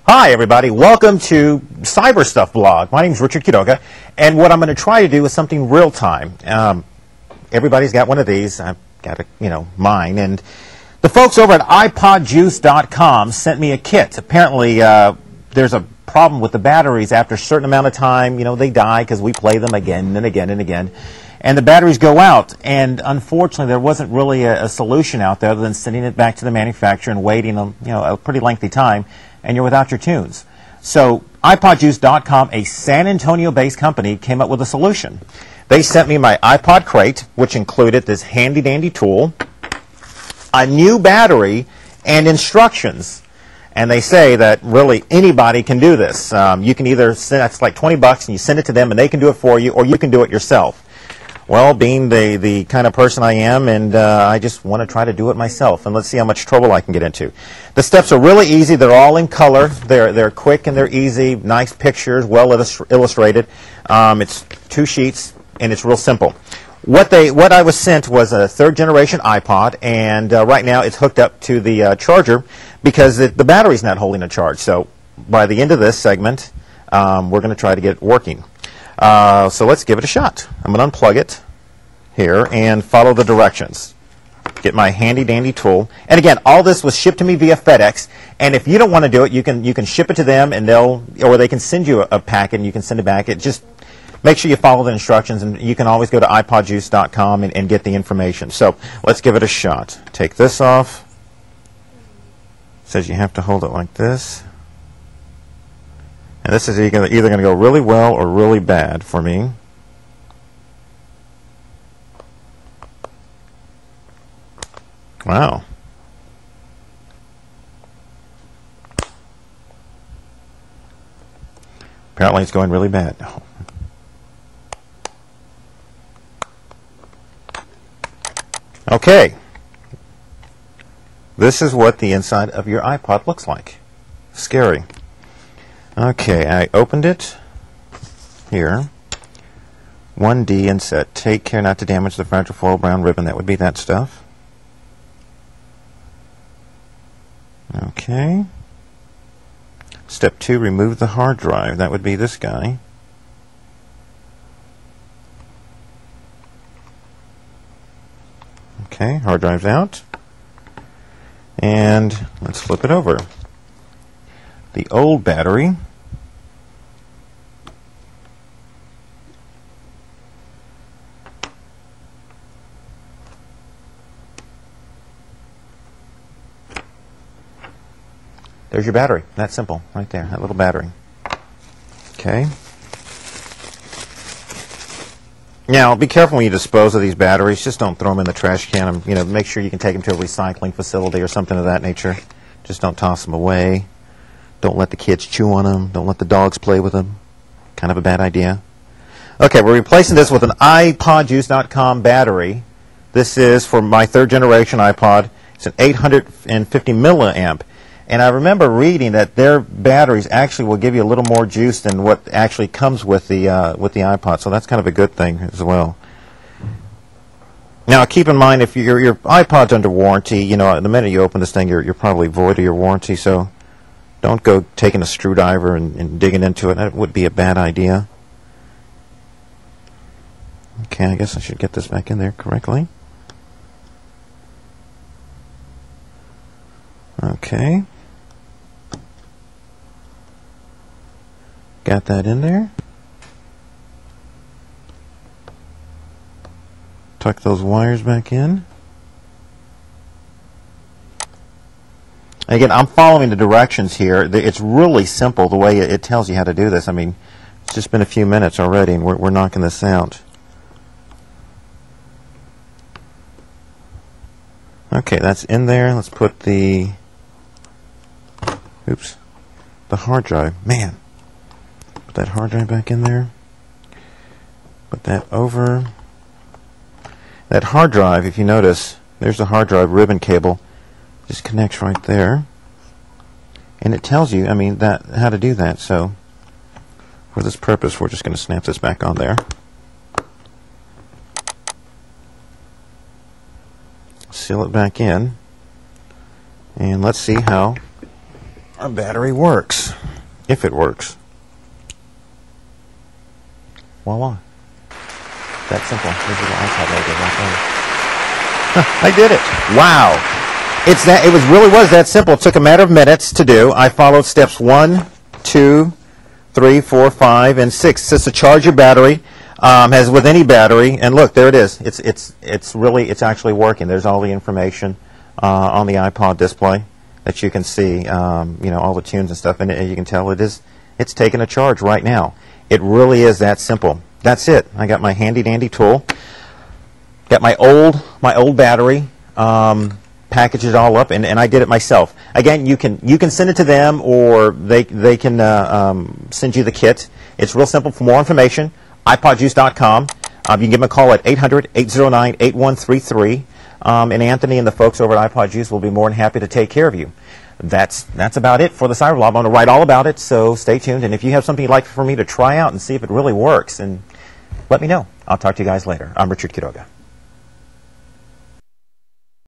Hi everybody, welcome to Cyber Stuff Blog. My name is Richard Quiroga, and what I'm going to try to do is something real time. Everybody's got one of these. I've got mine, and the folks over at iPodjuice.com sent me a kit. Apparently, there's a problem with the batteries. After a certain amount of time, they die because we play them again and again and again, and the batteries go out. And unfortunately, there wasn't really a solution out there other than sending it back to the manufacturer and waiting a pretty lengthy time, and you're without your tunes. So iPodjuice.com, a San Antonio-based company, came up with a solution. They sent me my iPod crate, which included this handy-dandy tool, a new battery, and instructions. And they say that really anybody can do this. You can either send, that's like $20 and you send it to them and they can do it for you, or you can do it yourself. Well, being the kind of person I am, and I just want to try to do it myself, and let's see how much trouble I can get into. The steps are really easy. They're all in color. They're quick and they're easy. Nice pictures, well illustrated. It's 2 sheets and it's real simple. What I was sent was a 3rd generation iPod, and right now it's hooked up to the charger because the battery's not holding a charge. So by the end of this segment, we're going to try to get it working. So let's give it a shot. I'm going to unplug it here and follow the directions. Get my handy-dandy tool. And again, all this was shipped to me via FedEx. And if you don't want to do it, you can ship it to them, and they can send you a packet and you can send it back. It just make sure you follow the instructions, and you can always go to iPodjuice.com and get the information. So let's give it a shot. Take this off. It says you have to hold it like this. And this is either going to go really well or really bad for me. Wow. Apparently it's going really bad. Okay. This is what the inside of your iPod looks like. Scary. Okay, I opened it here. 1D and said, take care not to damage the fragile foil brown ribbon. That would be that stuff. Okay. Step 2, remove the hard drive. That would be this guy. Okay, hard drive's out. And let's flip it over. The old battery. There's your battery. That simple, right there, that little battery. Okay. Now, be careful when you dispose of these batteries. Just don't throw them in the trash can. Make sure you can take them to a recycling facility or something of that nature. Just don't toss them away. Don't let the kids chew on them. Don't let the dogs play with them. Kind of a bad idea. Okay, we're replacing this with an iPodjuice.com battery. This is for my 3rd generation iPod. It's an 850 milliamp. And I remember reading that their batteries actually will give you a little more juice than what actually comes with the iPod. So that's kind of a good thing as well. Now, keep in mind, if your iPod's under warranty, the minute you open this thing, you're probably void of your warranty. So don't go taking a screwdriver and digging into it. That would be a bad idea. Okay, I guess I should get this back in there correctly. Okay. Got that in there. Tuck those wires back in. Again, I'm following the directions here. It's really simple the way it tells you how to do this. I mean, it's just been a few minutes already, and we're knocking this out. Okay, that's in there. Let's put the hard drive. Man. Put that hard drive back in there. Put that over. That hard drive, if you notice, there's the hard drive ribbon cable. Just connects right there. And it tells you, how to do that. So for this purpose, we're just going to snap this back on there. Seal it back in. And let's see how our battery works. If it works. Voila. That simple. This is the iPod logo right there. I did it. Wow. It really was that simple. It took a matter of minutes to do. I followed steps 1, 2, 3, 4, 5, and 6. It's just to charge your battery, as with any battery. And look, there it is. It's actually working. There's all the information on the iPod display that you can see. You know, all the tunes and stuff, and you can tell it's taking a charge right now. It really is that simple. That's it. I got my handy dandy tool. Got my old battery. Package it all up, and I did it myself. Again, you can send it to them, or they can send you the kit. It's real simple. For more information, iPodjuice.com. You can give them a call at 800-809-8133, and Anthony and the folks over at iPod Juice will be more than happy to take care of you. That's about it for the Cyber Lab. I'm going to write all about it, so stay tuned. And if you have something you'd like for me to try out and see if it really works, and let me know. I'll talk to you guys later. I'm Richard Quiroga.